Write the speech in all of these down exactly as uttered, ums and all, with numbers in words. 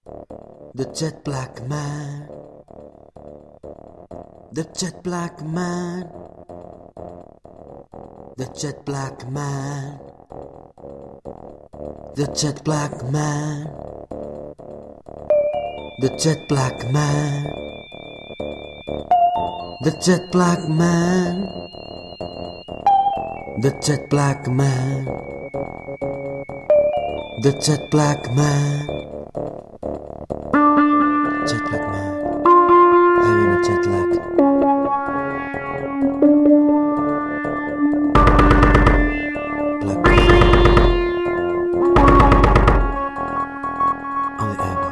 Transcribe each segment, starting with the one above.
The jet black man. The jet black man. The jet black man. The jet black man. The jet black man. The jet black man. The jet black man. The jet black man. Jet black man. I'm in a jet lag. Black on the airport.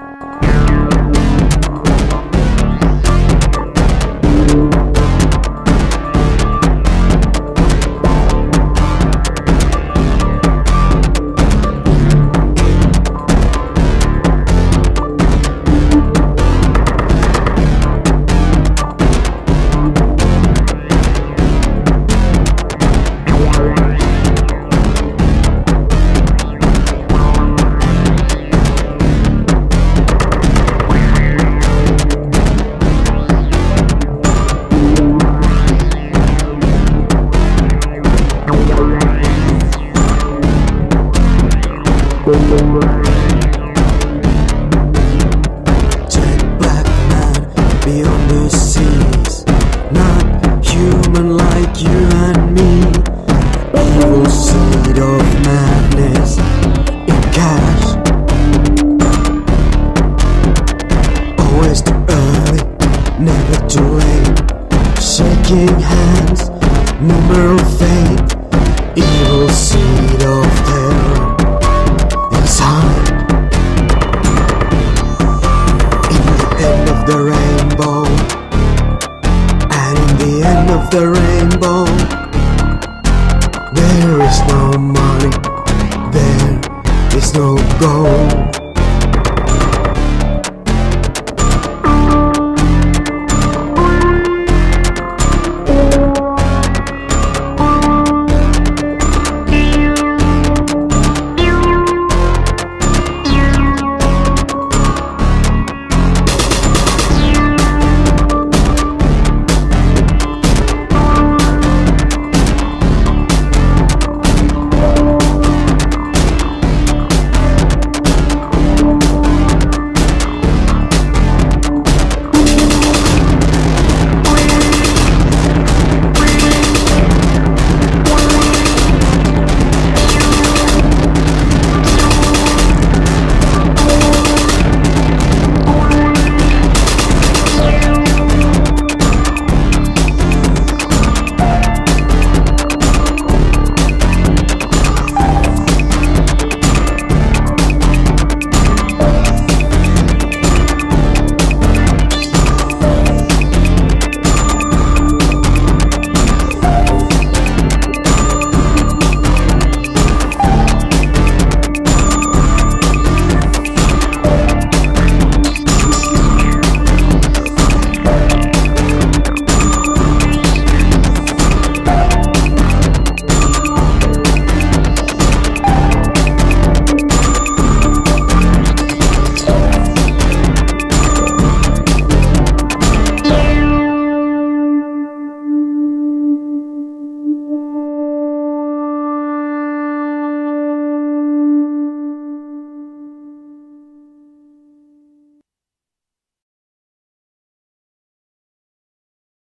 Jet black man beyond the seas, not human like you and me. Evil seed of madness in cash. Always too early, never too late. Shaking hands, number of fate. Evil seed of terror inside. In the end of the rainbow, and in the end of the rainbow,